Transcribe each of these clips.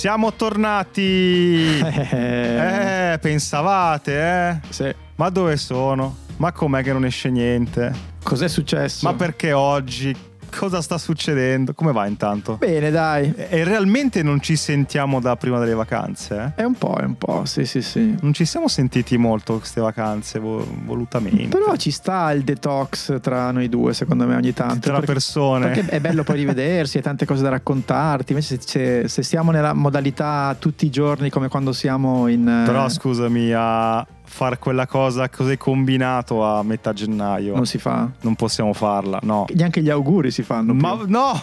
Siamo tornati. Pensavate, Sì. Ma dove sono? Ma com'è che non esce niente? Cos'è successo? Ma perché oggi? Cosa sta succedendo? Come va intanto? Bene, dai. E realmente non ci sentiamo da prima delle vacanze? È un po', sì. Non ci siamo sentiti molto queste vacanze volutamente. Però ci sta il detox tra noi due, secondo me, ogni tanto. Tra persone. Perché è bello poi rivedersi, hai tante cose da raccontarti. Invece se siamo nella modalità tutti i giorni come quando siamo in... Però scusami, a far quella cosa così combinato a metà gennaio non si fa. Non possiamo farla, no. Neanche gli auguri si fanno. Ma no.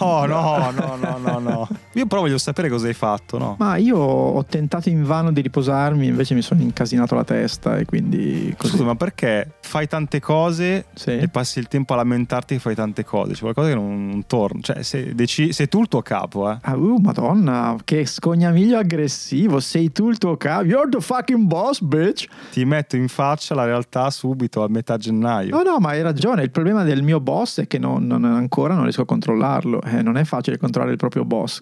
Io però voglio sapere cosa hai fatto, no? Ma io ho tentato invano di riposarmi, invece mi sono incasinato la testa e quindi così. Scusa, ma perché fai tante cose e passi il tempo a lamentarti che fai tante cose? C'è qualcosa che non torna. Cioè, sei tu il tuo capo, Madonna, che scognamiglio aggressivo. Sei tu il tuo capo. You're the fucking boss, bitch. Ti metto in faccia la realtà subito a metà gennaio. No, ma hai ragione. Il problema del mio boss è che ancora non riesco a controllarlo. Non è facile controllare il proprio boss.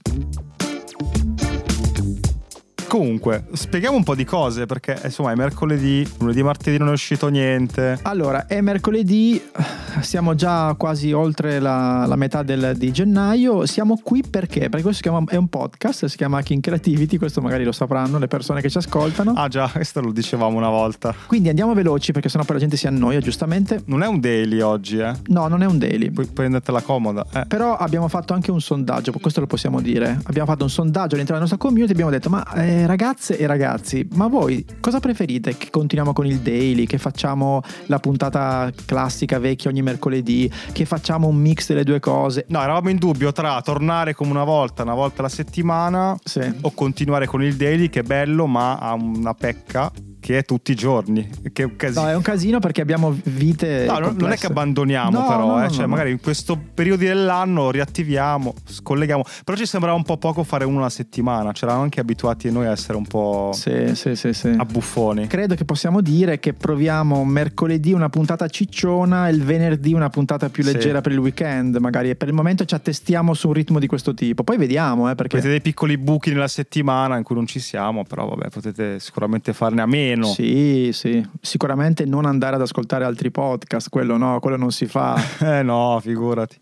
Comunque, spieghiamo un po' di cose, perché insomma è mercoledì, lunedì, martedì non è uscito niente. Allora, è mercoledì, siamo già quasi oltre la metà di gennaio. Siamo qui perché questo è un podcast, si chiama Hacking Creativity, questo magari lo sapranno le persone che ci ascoltano. Ah già, questo lo dicevamo una volta. Quindi andiamo veloci perché sennò poi la gente si annoia, giustamente. Non è un daily oggi, No, non è un daily. Puoi prendertela comoda. Però abbiamo fatto anche un sondaggio, questo lo possiamo dire. Abbiamo fatto un sondaggio all'interno della nostra community e abbiamo detto, ma ragazze e ragazzi, ma voi cosa preferite? Che continuiamo con il daily, che facciamo la puntata classica vecchia ogni mercoledì, che facciamo un mix delle due cose? No, eravamo in dubbio tra tornare come una volta alla settimana, o continuare con il daily, che è bello ma ha una pecca che è tutti i giorni, che è un casino. No, è un casino perché abbiamo vite non è che abbandoniamo, magari in questo periodo dell'anno riattiviamo, scolleghiamo, però ci sembrava un po' poco fare uno alla settimana, c'eravamo anche abituati noi a essere un po' a buffoni. Credo che possiamo dire che proviamo mercoledì una puntata cicciona e il venerdì una puntata più leggera per il weekend, magari, e per il momento ci attestiamo su un ritmo di questo tipo, poi vediamo perché avete dei piccoli buchi nella settimana in cui non ci siamo, però vabbè, potete sicuramente farne a meno. Sì, sicuramente non andare ad ascoltare altri podcast, quello non si fa. No, figurati.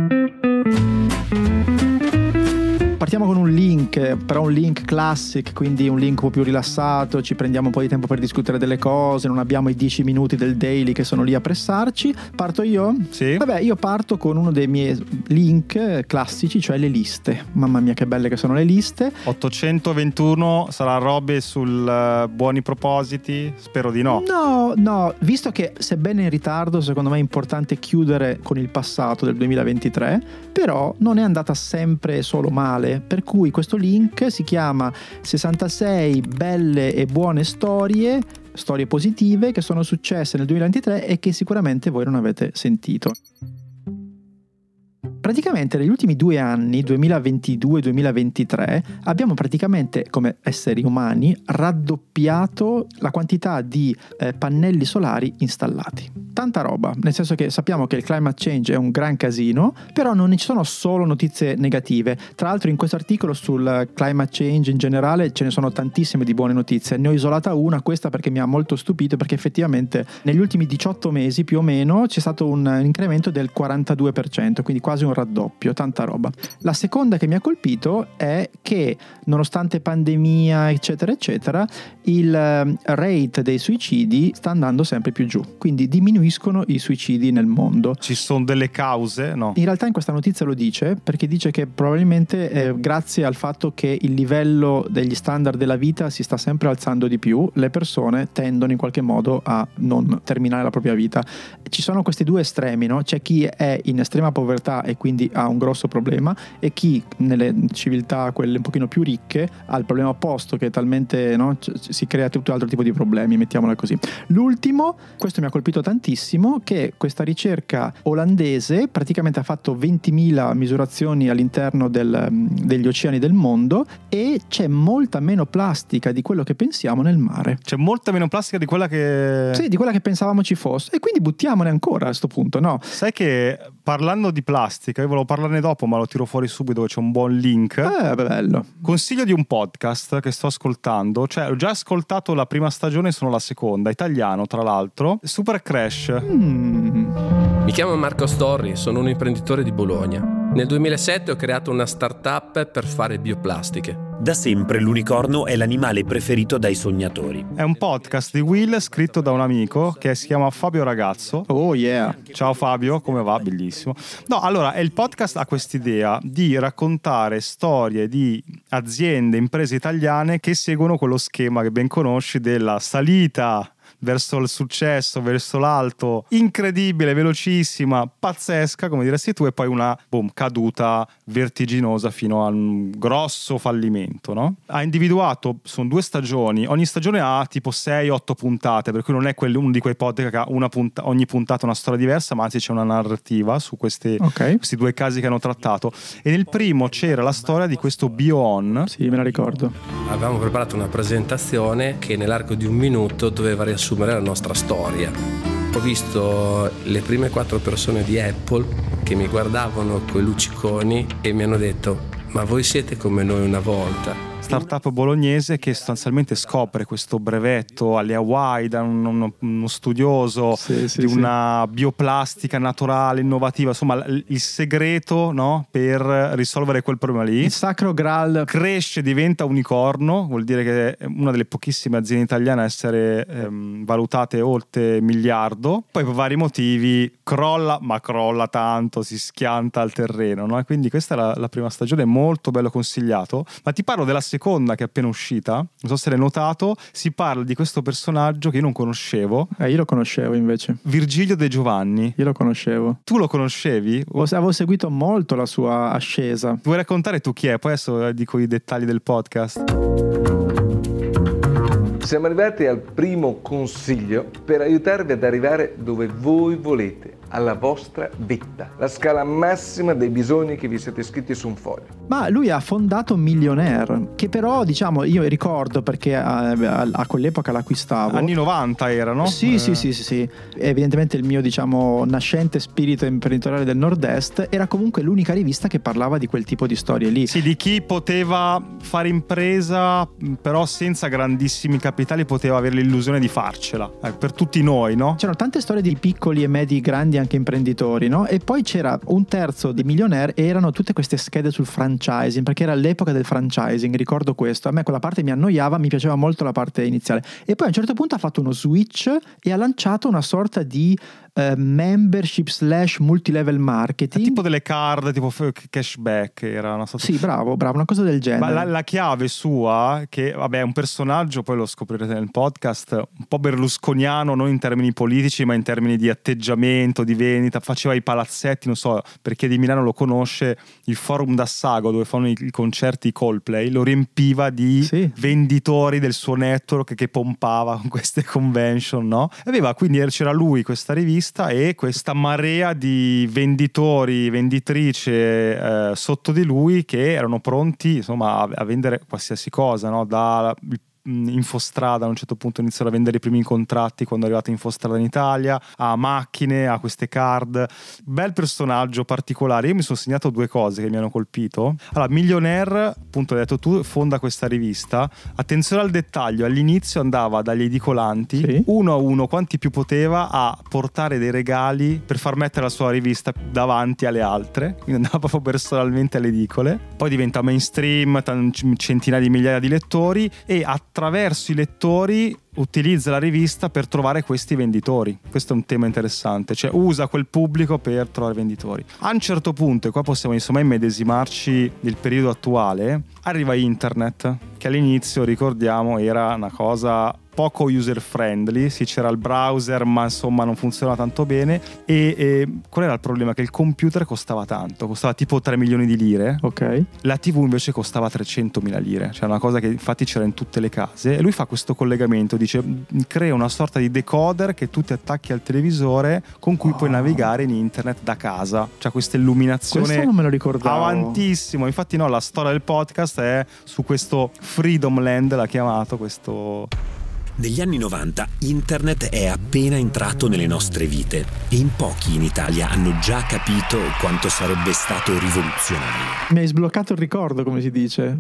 Partiamo con un link, però un link classic, quindi un link un po' più rilassato, ci prendiamo un po' di tempo per discutere delle cose, non abbiamo i 10 minuti del daily che sono lì a pressarci. Parto io? Sì. Vabbè, io parto con uno dei miei link classici, cioè le liste. Mamma mia che belle che sono le liste. 821 sarà robe sul buoni propositi? Spero di no. No, visto che sebbene in ritardo, secondo me è importante chiudere con il passato del 2023, però non è andata sempre solo male. Per cui questo link si chiama 66 belle e buone storie positive che sono successe nel 2023 e che sicuramente voi non avete sentito. Praticamente negli ultimi 2 anni, 2022-2023, abbiamo praticamente come esseri umani raddoppiato la quantità di pannelli solari installati. Tanta roba, nel senso che sappiamo che il climate change è un gran casino, però non ci sono solo notizie negative. Tra l'altro in questo articolo sul climate change in generale ce ne sono tantissime di buone notizie. Ne ho isolata una, questa perché mi ha molto stupito, perché effettivamente negli ultimi 18 mesi più o meno c'è stato un incremento del 42%, quindi quasi un raddoppio, tanta roba. La seconda che mi ha colpito è che nonostante pandemia eccetera eccetera, il rate dei suicidi sta andando sempre più giù, quindi diminuiscono i suicidi nel mondo. Ci sono delle cause? No. In realtà in questa notizia lo dice, perché dice che probabilmente grazie al fatto che il livello degli standard della vita si sta sempre alzando di più, le persone tendono in qualche modo a non terminare la propria vita. Ci sono questi due estremi, no? C'è chi è in estrema povertà e quindi ha un grosso problema, e chi nelle civiltà quelle un pochino più ricche ha il problema opposto, che è talmente, no, si crea tutto altro tipo di problemi, mettiamola così. L'ultimo, questo mi ha colpito tantissimo, che questa ricerca olandese praticamente ha fatto 20.000 misurazioni all'interno degli oceani del mondo, e c'è molta meno plastica di quello che pensiamo nel mare. C'è molta meno plastica di quella che... Sì, di quella che pensavamo ci fosse, e quindi buttiamone ancora a sto punto, no? Sai che parlando di plastica, bioplastiche, io volevo parlarne dopo ma lo tiro fuori subito, dove c'è un buon link. Bello. Consiglio di un podcast che sto ascoltando, cioè ho già ascoltato la prima stagione, sono la seconda, italiano tra l'altro, Super Crash. Mi chiamo Marco Storri, sono un imprenditore di Bologna. Nel 2007 ho creato una startup per fare bioplastiche. Da sempre l'unicorno è l'animale preferito dai sognatori. È un podcast di Will scritto da un amico che si chiama Fabio Ragazzo. Oh yeah. Ciao Fabio, come va? Bellissimo. No, allora, il podcast ha quest'idea di raccontare storie di aziende, imprese italiane che seguono quello schema che ben conosci della salita verso il successo, verso l'alto, incredibile, velocissima, pazzesca, come diresti tu, e poi una caduta vertiginosa fino a un grosso fallimento, no? Ha individuato, sono 2 stagioni, ogni stagione ha tipo 6-8 puntate, per cui non è uno di quei podcast che ha ogni puntata una storia diversa, ma anzi c'è una narrativa su questi 2 casi che hanno trattato. E nel primo c'era la storia di questo Bio-On. Sì, me la ricordo. Avevamo preparato una presentazione che nell'arco di un minuto doveva riassumere la nostra storia. Ho visto le prime 4 persone di Apple che mi guardavano coi lucciconi e mi hanno detto: ma voi siete come noi una volta. Startup bolognese che sostanzialmente scopre questo brevetto alle Hawaii da uno studioso di una bioplastica naturale, innovativa, insomma il segreto, no, per risolvere quel problema lì. Il sacro graal. Cresce, diventa unicorno, vuol dire che è una delle pochissime aziende italiane a essere valutate oltre $1 miliardo. Poi per vari motivi crolla, ma crolla tanto, si schianta al terreno, no? E quindi questa è la prima stagione, molto bello, consigliato. Ma ti parlo della seconda che è appena uscita, non so se l'hai notato, si parla di questo personaggio che io non conoscevo. Io lo conoscevo invece. Virgilio De Giovanni. Io lo conoscevo. Tu lo conoscevi? Avevo seguito molto la sua ascesa. Vuoi raccontare tu chi è? Poi adesso dico i dettagli del podcast. Siamo arrivati al primo consiglio per aiutarvi ad arrivare dove voi volete, alla vostra vetta, la scala massima dei bisogni che vi siete scritti su un foglio. Ma lui ha fondato Millionaire, che però diciamo io ricordo perché a quell'epoca l'acquistavo. Anni 90 era, no? Sì. Evidentemente il mio nascente spirito imprenditoriale del Nord-Est era comunque l'unica rivista che parlava di quel tipo di storie lì. Sì, di chi poteva fare impresa però senza grandissimi capitali poteva avere l'illusione di farcela, per tutti noi, no? C'erano tante storie di piccoli e medi grandi anche imprenditori, no? E poi c'era un terzo di Millionaire e erano tutte queste schede sul franchising, perché era l'epoca del franchising, ricordo questo. A me quella parte mi annoiava, mi piaceva molto la parte iniziale. E poi a un certo punto ha fatto uno switch e ha lanciato una sorta di membership / multilevel marketing, tipo delle card, tipo cashback era una sorta. Sì, bravo, una cosa del genere. Ma la chiave sua, che vabbè è un personaggio, poi lo scoprirete nel podcast, un po' berlusconiano, non in termini politici ma in termini di atteggiamento, di vendita, faceva i palazzetti, non so, per chi di Milano lo conosce, il Forum d'Assago dove fanno i concerti Coldplay, lo riempiva di venditori del suo network che pompava con queste convention, no? Quindi c'era lui, questa rivista e questa marea di venditori, venditrici sotto di lui che erano pronti insomma a vendere qualsiasi cosa, no? Da Infostrada a un certo punto iniziano a vendere i primi contratti quando è arrivata Infostrada in Italia, a macchine, a queste card. Bel personaggio particolare. Io mi sono segnato 2 cose che mi hanno colpito. Allora, Millionaire, appunto hai detto tu, fonda questa rivista. Attenzione al dettaglio, all'inizio andava dagli edicolanti uno a uno, quanti più poteva, a portare dei regali per far mettere la sua rivista davanti alle altre, quindi andava proprio personalmente alle edicole. Poi diventa mainstream, centinaia di migliaia di lettori e attraverso i lettori utilizza la rivista per trovare questi venditori. Questo è un tema interessante, cioè usa quel pubblico per trovare venditori. A un certo punto, e qua possiamo insomma immedesimarci nel periodo attuale, arriva internet, che all'inizio ricordiamo era una cosa poco user friendly, sì c'era il browser ma insomma non funzionava tanto bene e qual era il problema? Che il computer costava tanto, costava tipo 3 milioni di lire, la TV invece costava 300.000 lire, cioè una cosa che infatti c'era in tutte le case, e lui fa questo collegamento, dice crea una sorta di decoder che tu ti attacchi al televisore con cui puoi navigare in internet da casa, cioè questa illuminazione. Questo non me lo ricordavo. Avantissimo, infatti no, la storia del podcast è su questo Freedom Land, l'ha chiamato questo. Negli anni 90 internet è appena entrato nelle nostre vite e in pochi in Italia hanno già capito quanto sarebbe stato rivoluzionario. Mi hai sbloccato il ricordo, come si dice,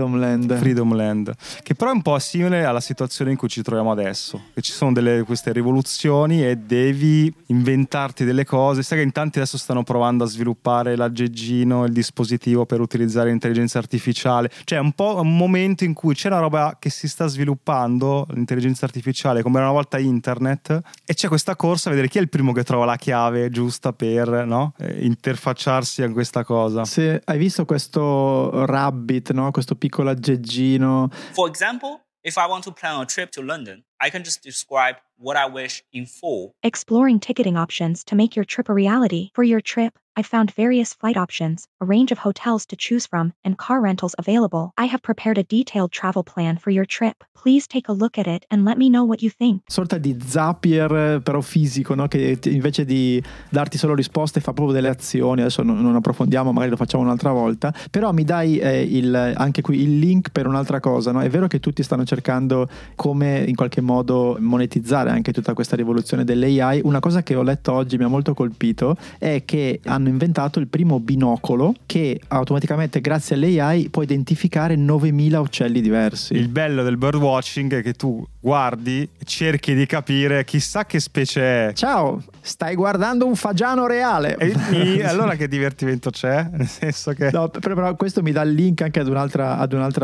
Freedomland, che però è un po' simile alla situazione in cui ci troviamo adesso, che ci sono queste rivoluzioni e devi inventarti delle cose. Sai che in tanti adesso stanno provando a sviluppare l'aggeggino, il dispositivo per utilizzare l'intelligenza artificiale, cioè è un po' un momento in cui c'è una roba che si sta sviluppando, l'intelligenza artificiale come era una volta internet, e c'è questa corsa a vedere chi è il primo che trova la chiave giusta per, no, interfacciarsi a questa cosa. Se hai visto questo Rabbit, no, questo piccolo aggeggino. For example, if I want to plan a trip to London, I can just describe what I wish in full. Exploring ticketing options to make your trip a reality. For your trip, I found various flight options, a range of hotels to choose from, and car rentals available. I have prepared a detailed travel plan for your trip. Please take a look at it and let me know what you think. Sorta di Zapier però fisico, no? Che invece di darti solo risposte fa proprio delle azioni. Adesso non approfondiamo, magari lo facciamo un'altra volta. Però mi dai anche qui il link per un'altra cosa, no? È vero che tutti stanno cercando come in qualche modo monetizzare anche tutta questa rivoluzione dell'AI. Una cosa che ho letto oggi mi ha molto colpito è che hanno inventato il primo binocolo che automaticamente, grazie all'AI, può identificare 9000 uccelli diversi. Il bello del birdwatching è che tu guardi, cerchi di capire chissà che specie è. Ciao, stai guardando un fagiano reale. E allora che divertimento c'è? Nel senso che no, però questo mi dà il link anche ad un'altra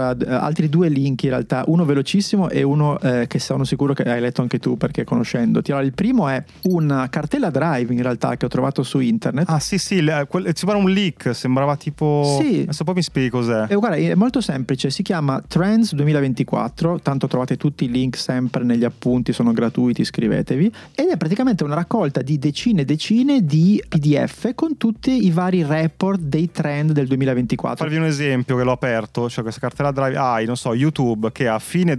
altri due link in realtà, uno velocissimo e uno che sono sicuro che hai letto anche tu perché conoscendoti. Allora, il primo è una cartella Drive in realtà che ho trovato su internet. Ah sì, sembra un leak, sembrava tipo sì. Adesso poi mi spieghi cos'è. Guarda, è molto semplice, si chiama Trends 2024, tanto trovate tutti i link sempre negli appunti, sono gratuiti, iscrivetevi, ed è praticamente una raccolta di decine di PDF con tutti i vari report dei trend del 2024. Farvi un esempio che l'ho aperto, cioè questa cartella Drive, non so, YouTube che a fine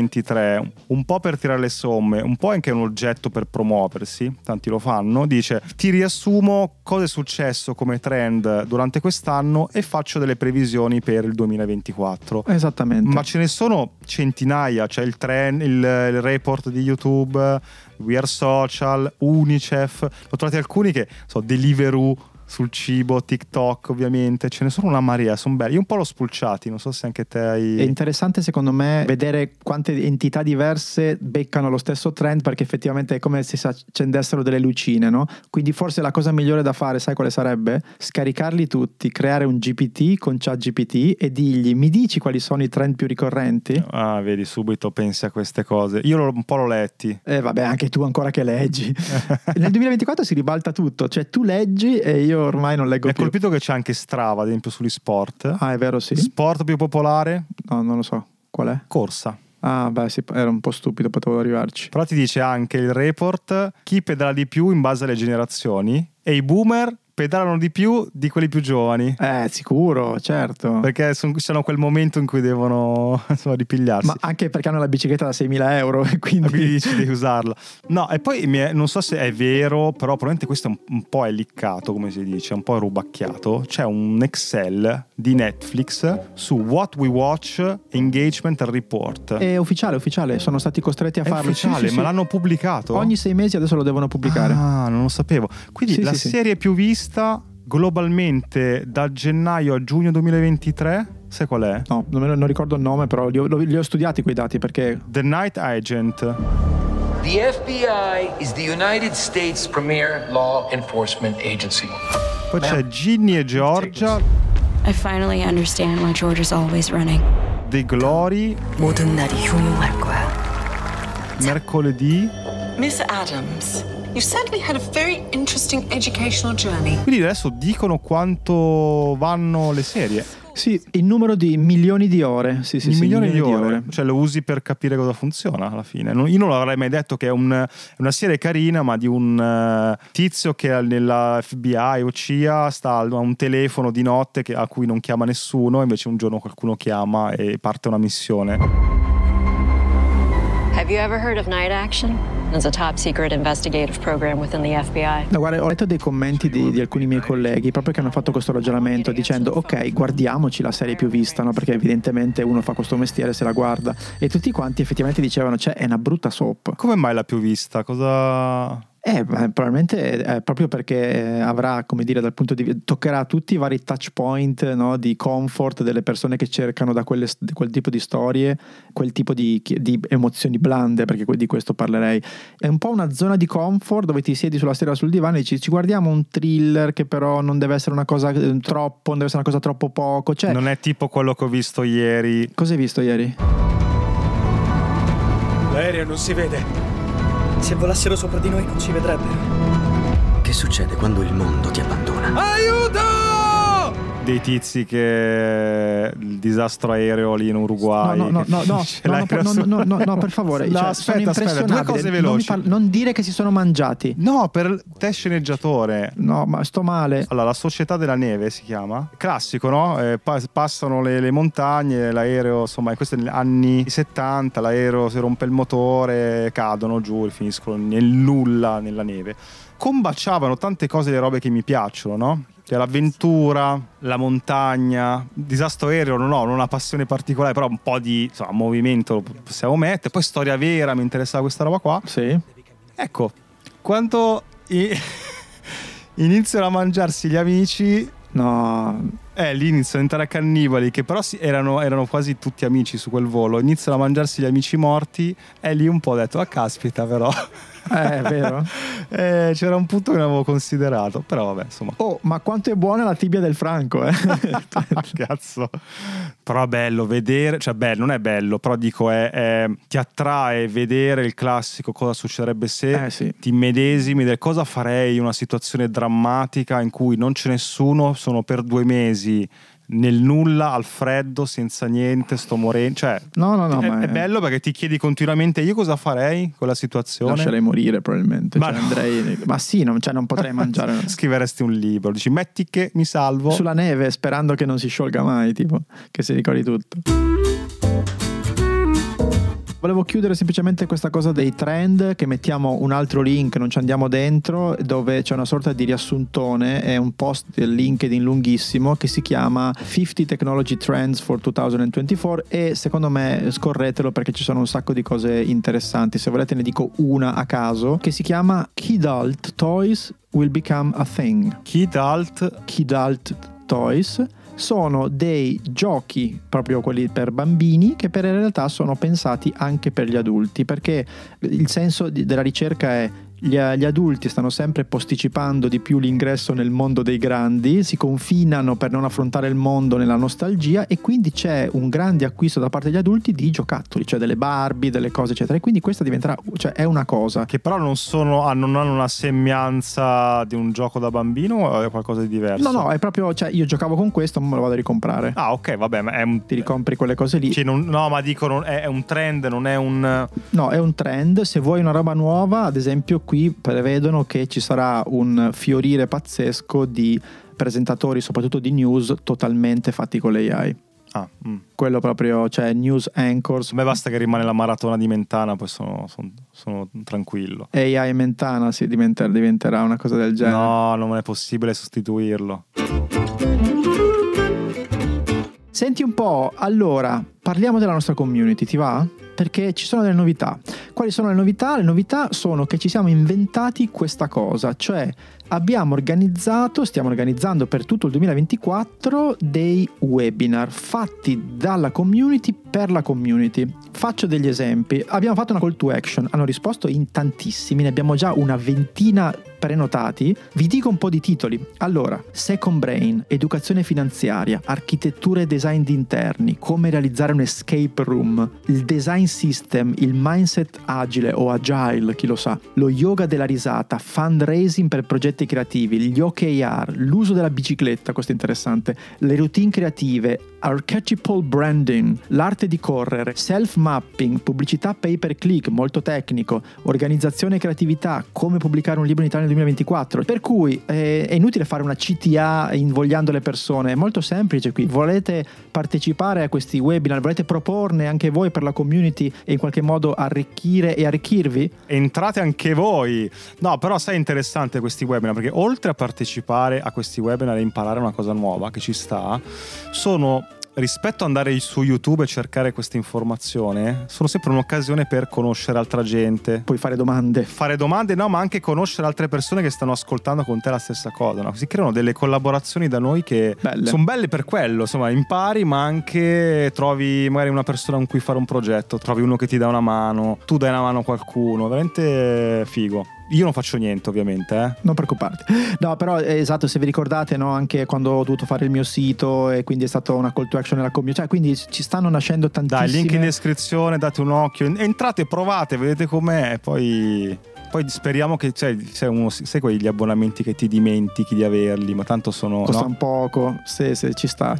2023, un po' per tirare le somme, un po' anche un oggetto per promuoversi, tanti lo fanno, dice ti riassumo cosa è successo come trend durante quest'anno e faccio delle previsioni per il 2024. Esattamente. Ma ce ne sono centinaia, c'è il trend, il report di YouTube, We Are Social, Unicef, ho trovati alcuni che Deliveroo sul cibo, TikTok ovviamente, ce ne sono una marea, sono belli. Io un po' l'ho spulciati, non so se anche te hai... È interessante secondo me vedere quante entità diverse beccano lo stesso trend, perché effettivamente è come se si accendessero delle lucine, no? Quindi forse la cosa migliore da fare, sai quale sarebbe? Scaricarli tutti, creare un GPT con ChatGPT e dirgli mi dici quali sono i trend più ricorrenti? Ah, vedi, subito pensi a queste cose. Io un po' l'ho letti. Vabbè, anche tu ancora che leggi. Nel 2024 si ribalta tutto, cioè tu leggi e io ormai non leggo più. Mi ha colpito che c'è anche Strava, ad esempio, sugli sport. Ah, è vero, sì. Sport più popolare? No, non lo so. Qual è? Corsa. Ah, beh, sì, era un po' stupido, potevo arrivarci. Però ti dice anche il report chi pedala di più in base alle generazioni, e i boomer pedalano di più di quelli più giovani. Sicuro, certo. Perché sono quel momento in cui devono ripigliarsi. Ma anche perché hanno la bicicletta da 6.000 euro e quindi dici di usarla. No, e poi non so se è vero, però probabilmente questo è un po' è liccato, come si dice, un po' rubacchiato. C'è un Excel di Netflix su What We Watch Engagement Report. È ufficiale, sono stati costretti a farlo. È ufficiale, sì, ma l'hanno pubblicato? Ogni 6 mesi adesso lo devono pubblicare. Ah, non lo sapevo. Quindi la serie più vista globalmente da gennaio a giugno 2023, sai qual è? No, non ricordo il nome, però li ho studiati quei dati perché... The Night Agent. The FBI is the United States premier law enforcement agency. Poi c'è Ginny e Georgia. I finally understand why Georgia's always running. The Glory. 모든 날이 흉흉할 거야. Mercoledì. Miss Adams, you've certainly had a very interesting educational journey. Quindi adesso dicono quanto vanno le serie. Sì, il numero di milioni di ore. Sì, milioni di ore. Cioè lo usi per capire cosa funziona alla fine. Io non l'avrei mai detto che è una serie carina, ma di un tizio che nella FBI o CIA sta a un telefono di notte a cui non chiama nessuno, invece un giorno qualcuno chiama e parte una missione. Have you ever heard of Night Action? It's a top secret investigative program within the FBI. No, guarda, ho letto dei commenti di alcuni miei colleghi proprio che hanno fatto questo ragionamento dicendo ok, guardiamoci la serie più vista, no? Perché evidentemente uno fa questo mestiere, se la guarda, e tutti quanti effettivamente dicevano è una brutta soap. Come mai la più vista? Cosa... Probabilmente proprio perché avrà, come dire, dal punto di vista, toccherà tutti i vari touch point, no, di comfort delle persone che cercano da quel tipo di storie, quel tipo di emozioni blande, perché di questo parlerei. È un po' una zona di comfort dove ti siedi sulla sedia sul divano e dici ci guardiamo un thriller che però non deve essere una cosa troppo, non deve essere una cosa troppo poco, cioè non è tipo quello che ho visto ieri. Cosa hai visto ieri? L'aereo non si vede. Se volassero sopra di noi non ci vedrebbero. Che succede quando il mondo ti abbandona? Aiuto! Dei tizi che il disastro aereo lì in Uruguay. No, per favore. No, aspetta, due cose veloci. Non dire che si sono mangiati. No, per te sceneggiatore. No, ma sto male. Allora, La Società della Neve si chiama. Classico, no? Passano le montagne, l'aereo, insomma, in questi anni 70, l'aereo si rompe il motore, cadono giù e finiscono nel nulla, nella neve. Combaciavano tante cose, le robe che mi piacciono, no? Cioè l'avventura, la montagna, disastro aereo non ho una passione particolare, però un po' di movimento lo possiamo mettere. Poi storia vera, mi interessava questa roba qua. Sì. Ecco, quando iniziano a mangiarsi gli amici, no, lì iniziano a diventare cannibali, che però erano quasi tutti amici su quel volo. Iniziano a mangiarsi gli amici morti, e lì un po' ho detto caspita, però è vero. C'era un punto che non avevo considerato, però vabbè, insomma. Oh, ma quanto è buona la tibia del Franco, Cazzo. Però è bello vedere, cioè bello, non è bello, però dico ti attrae vedere il classico cosa succederebbe se sì. Ti immedesimi del cosa farei in una situazione drammatica in cui non c'è nessuno, sono per 2 mesi nel nulla, al freddo, senza niente, sto morendo, cioè è bello perché ti chiedi continuamente io cosa farei in quella situazione. Lascerei morire probabilmente, andrei, ma sì, non potrei mangiare. Scriveresti un libro, dici metti che mi salvo sulla neve sperando che non si sciolga mai, tipo che si ricordi tutto. Volevo chiudere semplicemente questa cosa dei trend, che mettiamo un altro link, non ci andiamo dentro, dove c'è una sorta di riassuntone, è un post del LinkedIn lunghissimo che si chiama 50 Technology Trends for 2024 e secondo me scorretelo perché ci sono un sacco di cose interessanti. Se volete ne dico una a caso, che si chiama Kidult Toys Will Become a Thing. Kidult Toys sono dei giochi, proprio quelli per bambini, che per in realtà sono pensati anche per gli adulti, perché il senso della ricerca è gli adulti stanno sempre posticipando di più l'ingresso nel mondo dei grandi, si confinano per non affrontare il mondo nella nostalgia, e quindi c'è un grande acquisto da parte degli adulti di giocattoli, cioè delle Barbie, delle cose eccetera, e quindi questa diventerà, cioè è una cosa che però non hanno una sembianza di un gioco da bambino, o è qualcosa di diverso? No, è proprio, cioè io giocavo con questo, ma me lo vado a ricomprare. Ok, vabbè, ma ti ricompri quelle cose lì. Cioè, ma dico, è un trend, non è un... No, è un trend. Se vuoi una roba nuova, ad esempio qui prevedono che ci sarà un fiorire pazzesco di presentatori, soprattutto di news, totalmente fatti con l'AI. Quello proprio, cioè news anchors. A me basta che rimane la maratona di Mentana, poi sono tranquillo. AI Mentana diventerà una cosa del genere. No, non è possibile sostituirlo. Senti un po', allora parliamo della nostra community, ti va? Perché ci sono delle novità. Quali sono le novità? Le novità sono che ci siamo inventati questa cosa, cioè stiamo organizzando per tutto il 2024 dei webinar fatti dalla community per la community. Faccio degli esempi. Abbiamo fatto una call to action, hanno risposto in tantissimi, ne abbiamo già una ventina prenotati. Vi dico un po' di titoli. Allora, Second Brain, educazione finanziaria, architettura e design di interni, come realizzare un escape room, il design system, il mindset agile o agile, chi lo sa, lo yoga della risata, fundraising per progetti creativi, gli OKR, l'uso della bicicletta, questo è interessante, le routine creative, archetypal branding, l'arte di correre, self-mapping, pubblicità pay per click, molto tecnico, organizzazione e creatività, come pubblicare un libro in Italia nel 2024. Per cui è inutile fare una CTA invogliando le persone, è molto semplice qui. Volete partecipare a questi webinar, volete proporne anche voi per la community e in qualche modo arricchire approfondire e arricchirvi? Entrate anche voi. No, però sai, interessante questi webinar, perché oltre a partecipare a questi webinar e imparare una cosa nuova che ci sta, sono, rispetto ad andare su YouTube e cercare questa informazione, sono sempre un'occasione per conoscere altra gente. Puoi fare domande. No, ma anche conoscere altre persone che stanno ascoltando con te la stessa cosa, no? Si creano delle collaborazioni da noi che sono belle per quello, insomma, impari, ma anche trovi magari una persona con cui fare un progetto, trovi uno che ti dà una mano, tu dai una mano a qualcuno, veramente figo. Io non faccio niente, ovviamente. Non preoccuparti. No, però esatto, se vi ricordate, no, anche quando ho dovuto fare il mio sito e quindi è stata una call to action nella community, cioè, quindi ci stanno nascendo tantissime. Dai, link in descrizione, date un occhio, entrate, provate, vedete com'è, poi speriamo che sai quegli abbonamenti che ti dimentichi di averli, ma tanto sono costano poco. Sì, ci sta.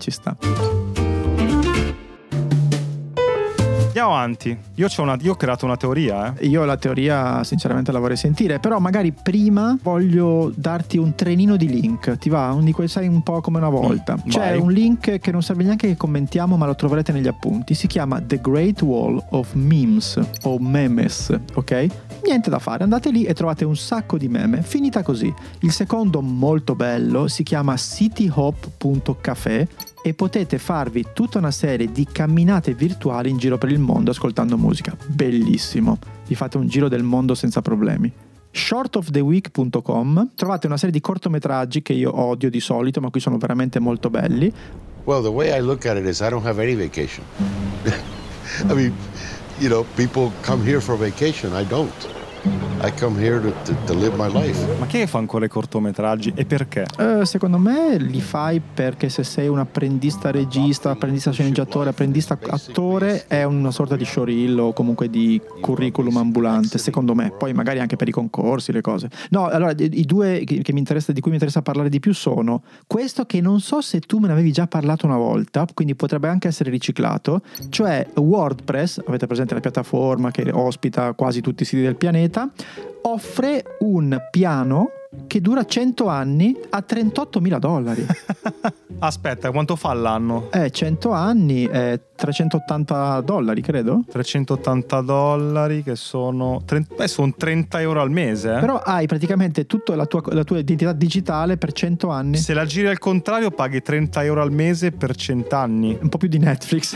Andiamo avanti. Io ho creato una teoria. Io la teoria sinceramente la vorrei sentire, però magari prima voglio darti un trenino di link. Ti va? Un di quei, sai, un po' come una volta. C'è un link che non serve neanche che commentiamo, ma lo troverete negli appunti. Si chiama The Great Wall of Memes o Memes, ok? Niente da fare, andate lì e trovate un sacco di meme. Finita così. Il secondo, molto bello, si chiama cityhop.café e potete farvi tutta una serie di camminate virtuali in giro per il mondo ascoltando musica. Bellissimo. Vi fate un giro del mondo senza problemi. shortoftheweek.com, trovate una serie di cortometraggi che io odio di solito, ma qui sono veramente molto belli. Well, the way I look at it is I don't have any vacation. I mean, you know, people come here for vacation, I don't. I come here to live my life. Ma chi fa ancora i cortometraggi e perché? Secondo me li fai perché se sei un apprendista regista, apprendista sceneggiatore, apprendista attore, è una sorta di showreel o comunque di curriculum ambulante, secondo me. Poi magari anche per i concorsi, le cose. No, allora i due di cui mi interessa parlare di più sono questo, che non so se tu me ne avevi già parlato una volta, quindi potrebbe anche essere riciclato, cioè WordPress. Avete presente la piattaforma che ospita quasi tutti i siti del pianeta? Offre un piano che dura 100 anni a $38.000. Aspetta, quanto fa all'anno? 100 anni è $380, credo. $380 che sono sono €30 al mese. Però hai praticamente tutta la tua identità digitale per 100 anni. Se la giri al contrario paghi €30 al mese per 100 anni. Un po' più di Netflix.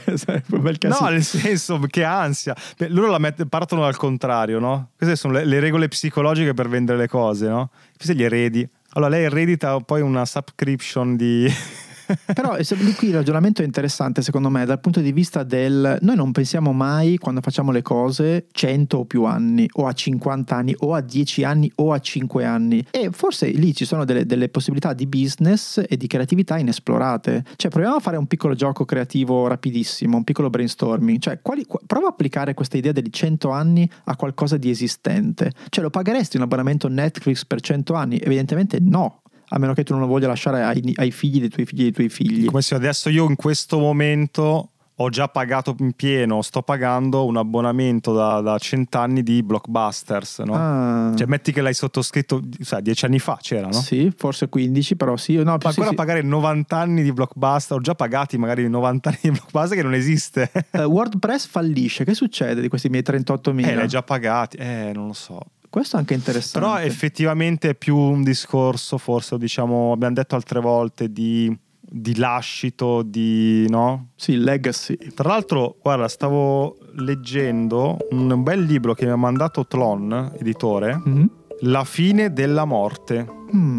No, nel senso, che ansia. Loro partono al contrario, no? Queste sono le regole psicologiche per vendere le cose, no? Se gli eredi. Allora lei eredita poi una subscription di... Però qui il ragionamento è interessante secondo me dal punto di vista del noi non pensiamo mai quando facciamo le cose 100 o più anni o a 50 anni o a 10 anni o a 5 anni, e forse lì ci sono delle possibilità di business e di creatività inesplorate. Cioè proviamo a fare un piccolo gioco creativo rapidissimo, un piccolo brainstorming, cioè prova a applicare questa idea degli 100 anni a qualcosa di esistente. Cioè lo pagheresti un abbonamento Netflix per 100 anni? Evidentemente no, a meno che tu non lo voglia lasciare ai figli dei tuoi figli. Come se adesso io in questo momento ho già pagato in pieno, sto pagando un abbonamento da 100 anni di Blockbusters, no? Cioè metti che l'hai sottoscritto 10 anni fa, c'era, no? Sì, forse 15, però sì. No, ancora pagare 90 anni di Blockbuster, ho già pagati magari 90 anni di Blockbuster che non esiste. WordPress fallisce, che succede di questi miei 38.000? L'hai già pagati, non lo so. Questo è anche interessante. Però effettivamente è più un discorso, forse, diciamo, abbiamo detto altre volte, di lascito, no? Sì, legacy. Tra l'altro, guarda, stavo leggendo un bel libro che mi ha mandato Tlon, editore, La fine della morte.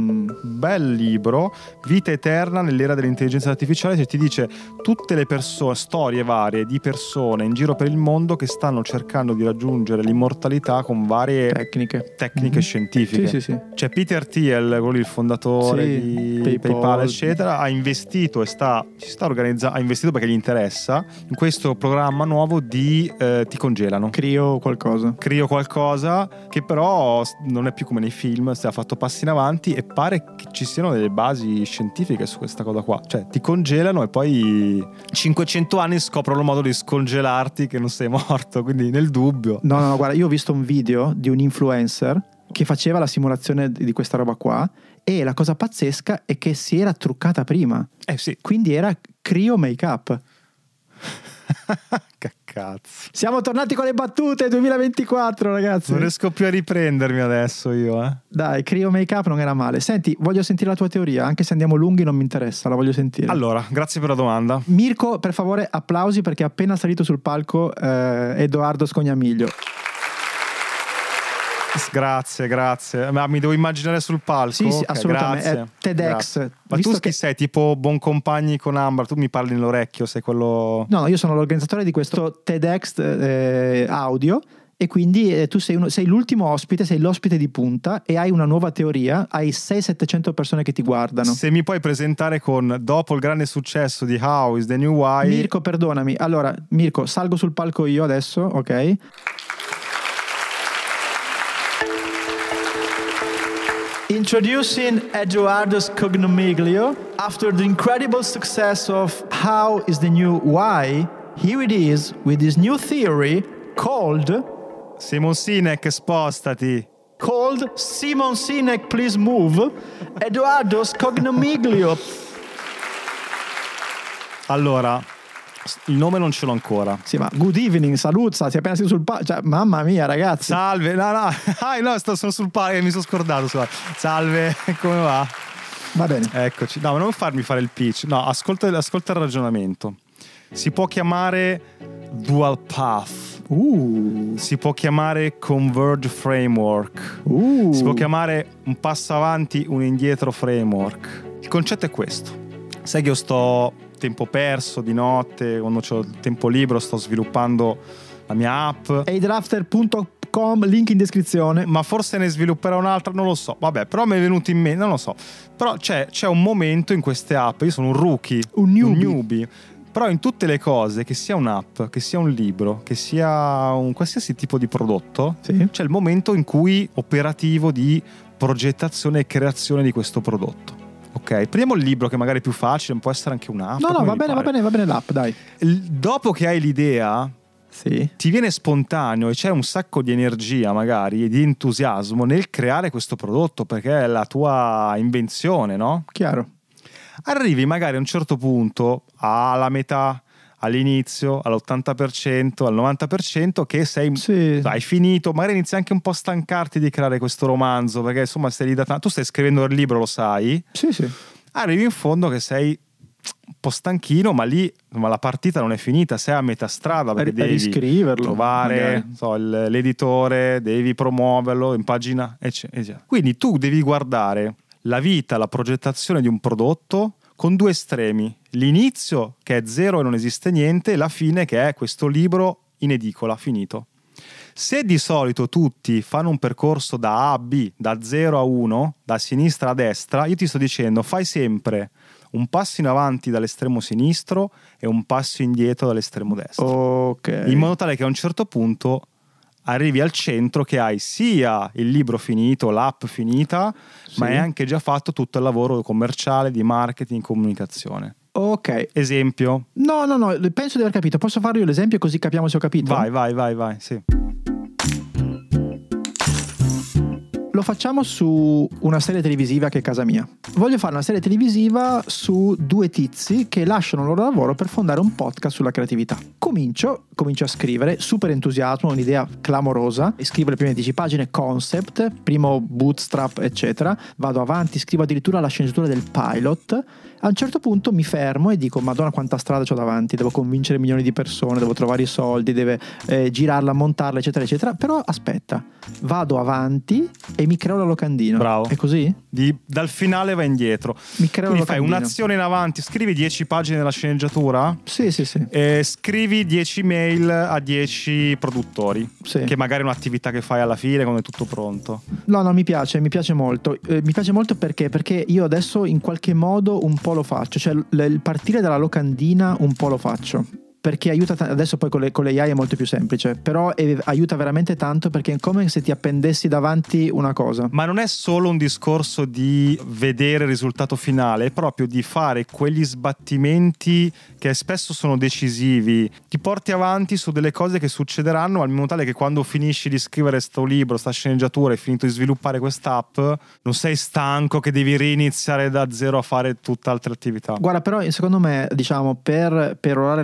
Bel libro, Vita eterna nell'era dell'intelligenza artificiale, che ti dice tutte le persone, storie varie di persone in giro per il mondo che stanno cercando di raggiungere l'immortalità con varie tecniche scientifiche. Sì. C'è Peter Thiel, quello lì, il fondatore di PayPal, eccetera, ha investito e ha investito perché gli interessa in questo programma nuovo di ti congelano. Crio qualcosa che però non è più come nei film, si è fatto passi in avanti e pare che ci siano delle basi scientifiche su questa cosa qua. Cioè ti congelano e poi 500 anni scoprono il modo di scongelarti che non sei morto, quindi nel dubbio. No, guarda, io ho visto un video di un influencer che faceva la simulazione di questa roba qua e la cosa pazzesca è che si era truccata prima. Sì. Quindi era cryo make up. cazzo. Siamo tornati con le battute 2024, ragazzi. Non riesco più a riprendermi adesso io, Dai, Cryo Make Up non era male. Senti, voglio sentire la tua teoria, anche se andiamo lunghi non mi interessa, la voglio sentire. Allora, grazie per la domanda. Mirko, per favore, applausi perché è appena salito sul palco Edoardo Scognamiglio. Grazie. Ma mi devo immaginare sul palco? Sì, okay, assolutamente. Grazie. È TEDx. Grazie. Ma tu chi sei? Tipo Boncompagni con Ambra? Tu mi parli nell'orecchio, sei quello... No, io sono l'organizzatore di questo TEDx audio e quindi tu sei l'ultimo ospite, sei l'ospite di punta e hai una nuova teoria, hai 600-700 persone che ti guardano. Se mi puoi presentare con dopo il grande successo di How is the New Why... Mirko, perdonami. Allora, Mirko, salgo sul palco io adesso, ok? Introducing Edoardo Scognamiglio. After the incredible success of How is the New Why, here it is with his new theory called... Simon Sinek, spostati. Called Simon Sinek, please move. Edoardo Scognamiglio. Allora, il nome non ce l'ho ancora. Sì, ma good evening, saluzza, sei appena sul palco. Cioè, mamma mia, ragazzi. Salve, no, sono sul palco, mi sono scordato. Salve, come va? Va bene. Eccoci. No, non farmi fare il pitch. No, ascolta il ragionamento. Si può chiamare dual path. Si può chiamare converge framework. Si può chiamare un passo avanti, un indietro framework. Il concetto è questo. Sai che io sto tempo perso di notte, quando ho il tempo libero sto sviluppando la mia app. Adrafter.com, link in descrizione. Ma forse ne svilupperò un'altra, non lo so. Vabbè, però mi è venuto in mente, non lo so. Però c'è un momento in queste app, io sono un rookie, un newbie. Però in tutte le cose, che sia un'app, che sia un libro, che sia un qualsiasi tipo di prodotto, c'è il momento in cui operativo di progettazione e creazione di questo prodotto. Ok, prendiamo il libro che magari è più facile, può essere anche un'app. No, va bene l'app, dai. Dopo che hai l'idea, ti viene spontaneo e c'è un sacco di energia magari e di entusiasmo nel creare questo prodotto perché è la tua invenzione, no? Chiaro. Arrivi magari a un certo punto alla metà, all'inizio, all'80%, al 90% che hai finito, magari inizi anche un po' a stancarti di creare questo romanzo perché insomma stai lì tu stai scrivendo il libro, lo sai? Sì. Arrivi in fondo che sei un po' stanchino, ma la partita non è finita, sei a metà strada perché devi riscriverlo, trovare l'editore, devi promuoverlo in pagina, eccetera. Quindi tu devi guardare la vita, la progettazione di un prodotto con due estremi: l'inizio che è zero e non esiste niente e la fine che è questo libro in edicola finito. Se di solito tutti fanno un percorso da A a B, da 0 a 1, da sinistra a destra, io ti sto dicendo fai sempre un passo in avanti dall'estremo sinistro e un passo indietro dall'estremo destro. Ok. In modo tale che a un certo punto arrivi al centro che hai sia il libro finito, l'app finita, ma hai anche già fatto tutto il lavoro commerciale, di marketing, comunicazione. Ok. Esempio? No, penso di aver capito. Posso farlo io l'esempio così capiamo se ho capito? Vai, sì. Lo facciamo su una serie televisiva che è casa mia. Voglio fare una serie televisiva su due tizi che lasciano il loro lavoro per fondare un podcast sulla creatività. Comincio a scrivere, super entusiasmo, un'idea clamorosa, scrivo le prime 10 pagine, concept, primo bootstrap, eccetera. Vado avanti, scrivo addirittura la sceneggiatura del pilot. A un certo punto mi fermo e dico: Madonna, quanta strada c'ho davanti, devo convincere milioni di persone, devo trovare i soldi, deve girarla, montarla, eccetera, eccetera. Però aspetta, vado avanti e mi creo la locandina. Bravo. È così? Dal finale vai indietro. Mi creo Quindi la fai locandina. un'azione in avanti, scrivi 10 pagine della sceneggiatura. Sì. Scrivi 10 mail a 10 produttori. Sì. Che magari è un'attività che fai alla fine quando è tutto pronto. No, mi piace molto. Mi piace molto perché io adesso in qualche modo un po' lo faccio, cioè il partire dalla locandina un po' lo faccio. Perché aiuta adesso poi con le AI è molto più semplice, però aiuta veramente tanto perché è come se ti appendessi davanti una cosa. Ma non è solo un discorso di vedere il risultato finale, è proprio di fare quegli sbattimenti che spesso sono decisivi, ti porti avanti su delle cose che succederanno al modo tale che quando finisci di scrivere sto libro, sta sceneggiatura, hai finito di sviluppare quest'app, non sei stanco che devi riniziare da zero a fare tutte altre attività. Guarda, però secondo me, diciamo, per orare la causa di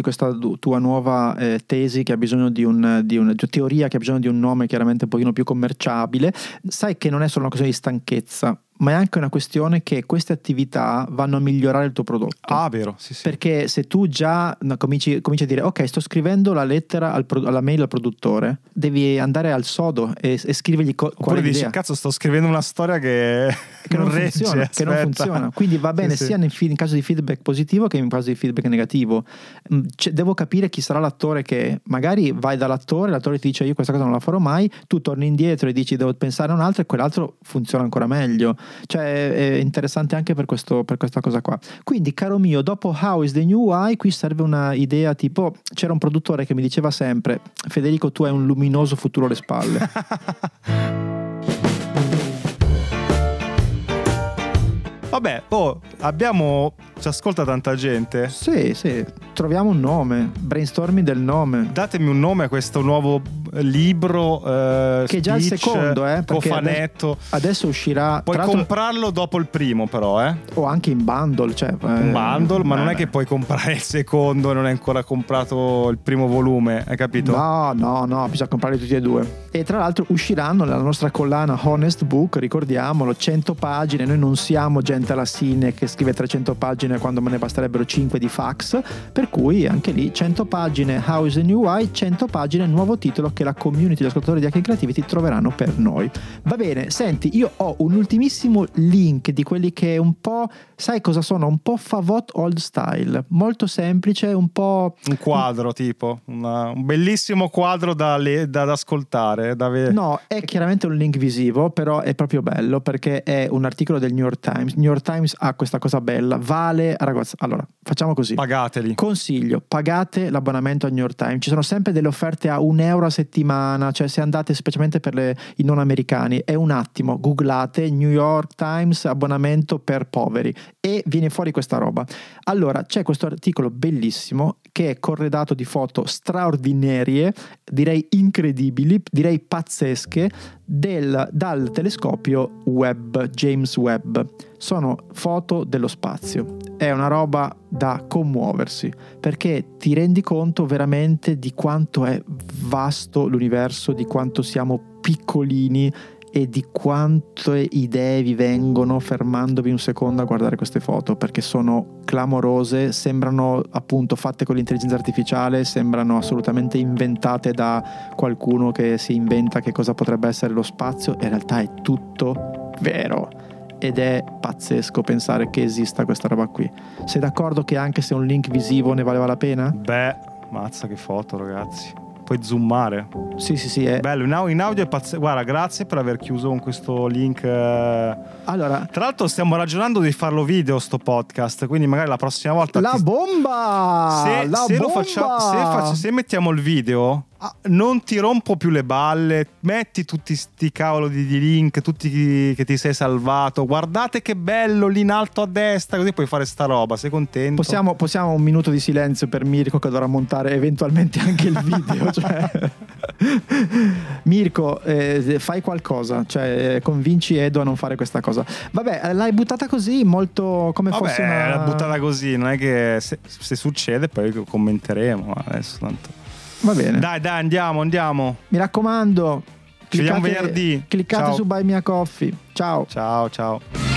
questa tua nuova tesi che ha bisogno di una teoria che ha bisogno di un nome chiaramente un pochino più commerciabile, sai che non è solo una questione di stanchezza, ma è anche una questione che queste attività vanno a migliorare il tuo prodotto. Ah, vero, sì. Perché se tu già cominci a dire ok, sto scrivendo la lettera alla mail al produttore, devi andare al sodo e scrivergli oppure dici, cazzo, sto scrivendo una storia che non funziona, che non funziona. Quindi va bene sia in caso di feedback positivo che in caso di feedback negativo. Devo capire chi sarà l'attore, che magari vai dall'attore, l'attore ti dice io questa cosa non la farò mai, tu torni indietro e dici devo pensare a un altro, e quell'altro funziona ancora meglio. Cioè è interessante anche per questa cosa qua. Quindi, caro mio, dopo How is the New Why, qui serve una idea tipo, c'era un produttore che mi diceva sempre: Federico, tu hai un luminoso futuro alle spalle. Vabbè, ci ascolta tanta gente. Sì, troviamo un nome, brainstorming del nome. Datemi un nome a questo nuovo libro, che è già il secondo, cofanetto. Adesso uscirà. Puoi comprarlo dopo il primo, però, o anche in bundle, cioè un bundle, ma non è che puoi comprare il secondo e non hai ancora comprato il primo volume, hai capito? No, bisogna comprarli tutti e due. E tra l'altro usciranno nella nostra collana Honest Book, ricordiamolo, 100 pagine. Noi non siamo gente alla Sine che scrive 300 pagine quando me ne basterebbero 5 di fax, per cui anche lì 100 pagine How is the New Why, 100 pagine nuovo titolo che la community di ascoltatori di Hacking Creativity troveranno per noi. Va bene, senti, io ho un ultimissimo link di quelli che un po', sai cosa sono? Un po' Favot old style, molto semplice, un po' un quadro tipo un bellissimo quadro da ascoltare, No, è chiaramente un link visivo, però è proprio bello perché è un articolo del New York Times. New York Times ha questa cosa bella, vale, ragazzi, allora facciamo così, pagateli, consiglio, pagate l'abbonamento al New York Times, ci sono sempre delle offerte a €1 a settimana, cioè se andate specialmente per i non americani, è un attimo, googlate New York Times abbonamento per poveri e viene fuori questa roba. Allora c'è questo articolo bellissimo che è corredato di foto straordinarie, direi incredibili, direi pazzesche, dal telescopio Webb, James Webb. Sono foto dello spazio, è una roba da commuoversi, perché ti rendi conto veramente di quanto è vasto l'universo, di quanto siamo piccolini e di quante idee vi vengono fermandovi un secondo a guardare queste foto, perché sono clamorose, sembrano appunto fatte con l'intelligenza artificiale, sembrano assolutamente inventate da qualcuno che si inventa che cosa potrebbe essere lo spazio, in realtà è tutto vero ed è pazzesco pensare che esista questa roba qui. Sei d'accordo che anche se un link visivo ne valeva la pena? Beh, mazza che foto, ragazzi. Puoi zoomare. Sì, è bello, in audio è pazzesco. Guarda, grazie per aver chiuso con questo link. Allora, tra l'altro stiamo ragionando di farlo video sto podcast, quindi magari la prossima volta bomba! Lo facciamo, se mettiamo il video, non ti rompo più le balle, metti tutti sti cavolo di link, tutti che ti sei salvato, guardate che bello lì in alto a destra, così puoi fare sta roba, sei contento? Possiamo un minuto di silenzio per Mirko che dovrà montare eventualmente anche il video, cioè Mirko, fai qualcosa, cioè convinci Edo a non fare questa cosa. Vabbè, l'hai buttata così, molto come fosse una... l'hai buttata così, non è che se succede poi commenteremo, adesso tanto. Va bene. Dai, andiamo. Mi raccomando, ci vediamo venerdì. Cliccate Ciao. su Buy Me a Coffee. Ciao. Ciao.